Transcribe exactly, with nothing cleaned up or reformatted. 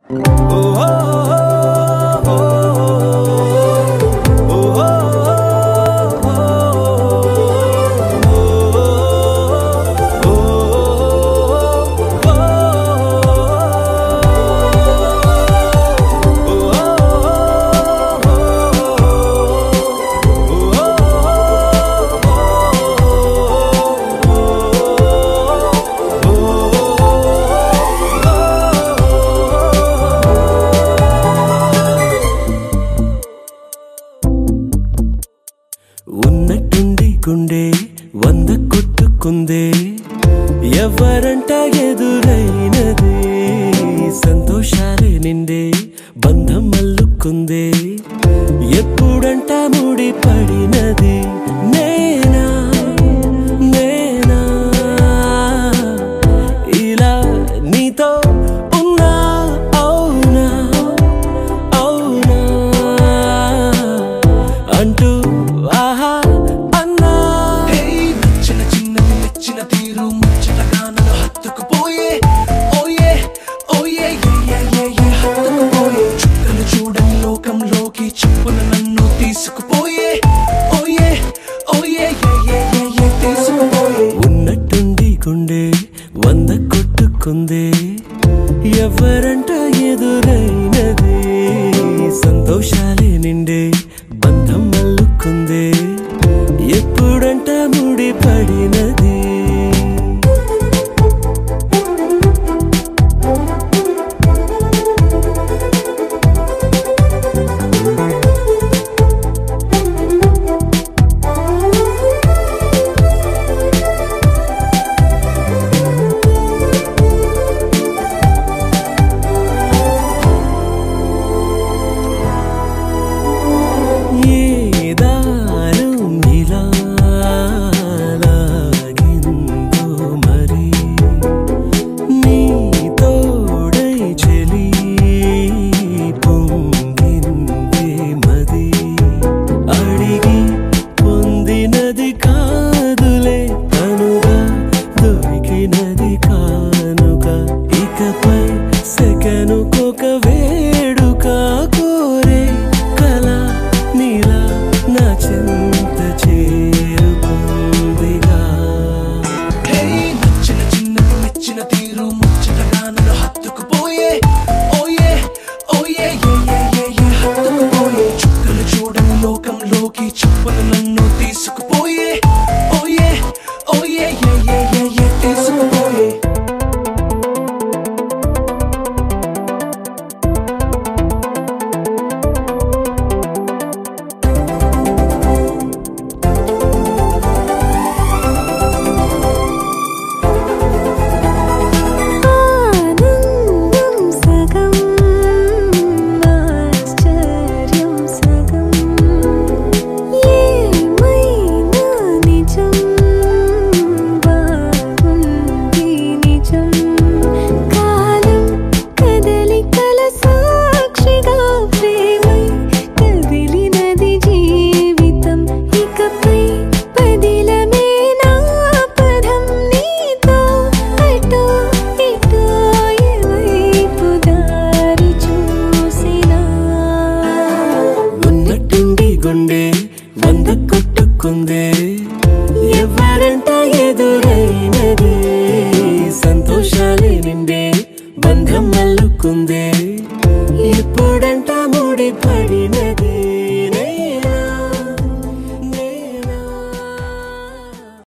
ఉన్నట్టుండి గుండె వంద కొట్టుకుందే ఎవరంట ఎదురైనది సంతోషాలే నిండే బంధం మల్లుకుందే ఎప్పుడంట ముడి పడినది నేనా నేనా ఇలా నీతో ఉన్నా అవునా అవునా అంటూ ఆహా అన్నా నచ్చిన చిన్నది నచ్చిన తీరు ముచ్చటగా నన్ను హత్తుకుపోయే ఓయే ఓయే హత్తుకుపోయే చుక్కలు చూడని లోకంలోకి చెప్పున నన్ను తీసుకుపోయే ఓయే ఓయే తీసుకుపోయే ఉన్నట్టుండి గుండె వంద కొట్టుకుందే ఎవరంట ఎదురైనది సంతోషాలే నిండే బంధం మల్లుకుందే ఎప్పుడంట ముడి పడినది సెకనుకొక వేడుక కోరే కళ నీలా నా చింత చేరుకుందిగా నచ్చిన చిన్నది నచ్చిన తీరు ముచ్చటగా నన్ను హత్తుకుపోయే ఓయే ఓయే హత్తుకుపోయే చుక్కలు చూడని లోకంలోకి చెప్పున నన్ను తీసుకుపోయే ఓయే ఓయే తీసుకుపోయే గుండె వంద కొట్టుకుందే ఎవరంట ఎదురైనది సంతోషాలే నిండే బంధం మల్లుకుందే ఎప్పుడంట ముడి పడిన